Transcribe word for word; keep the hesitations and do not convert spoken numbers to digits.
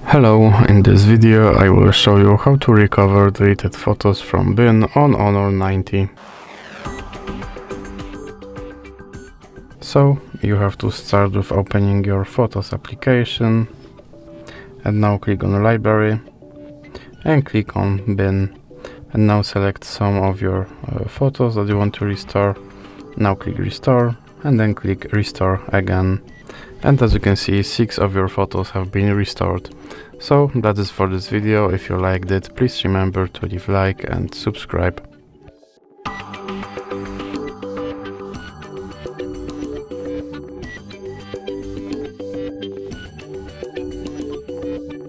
Hello, in this video I will show you how to recover deleted photos from bin on Honor ninety. So you have to start with opening your Photos application and now click on Library and click on Bin, and now select some of your uh, photos that you want to restore. Now click Restore and then click Restore again. And as you can see, six of your photos have been restored. So that is for this video. If you liked it, please remember to leave a like and subscribe.